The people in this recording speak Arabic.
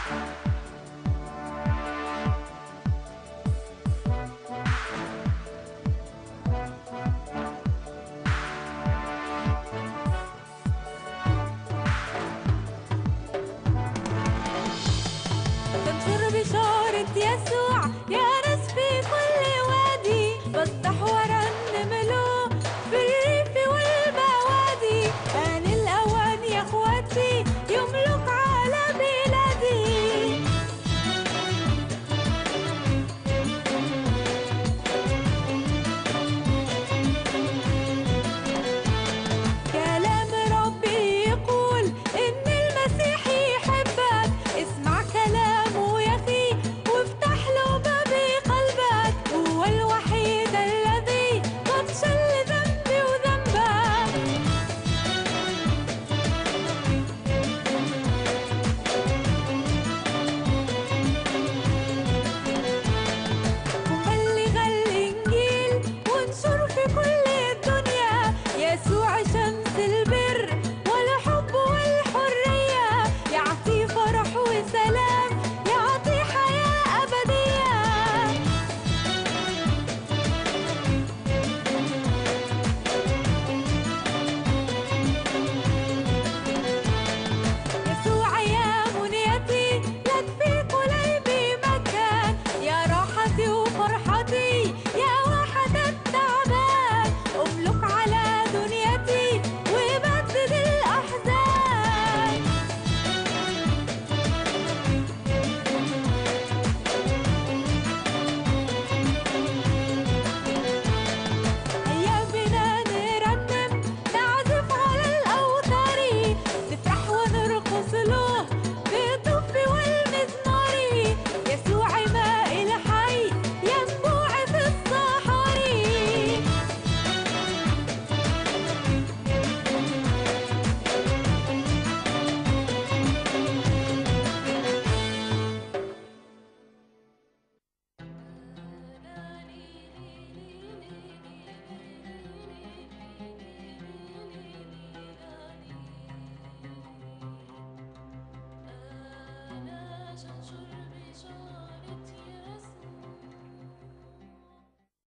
تنشر بشارة يسوع يا ناس في كل وادي، بفتح وارنم له في الريف والبوادي. آن الأوان يا اخواتي يملك على بلادي. كلام ربي يقول إن المسيح يحبك، اسمع كلامه يا أخي وافتح له باب قلبك. هو الوحيد الذي قد شل ذنبي وذنبك. وبلغ الإنجيل وانشر في كل الدنيا، يسوع شمس البر والحب والحرية، يعطي فرح وسلام، يعطي حياة أبدية. يسوع يا منيتي لك في قلبي مكان، يا راحتي وفرحتي يا واحد التعبان. أملك على دنيتي وبدد الأحزان. هيا بنا نرنم نعزف على الأوتار، نفرح ونرقص له بالطف والمزمار. يسوع ماء الحي ينبوع في الصحاري. أنا شمس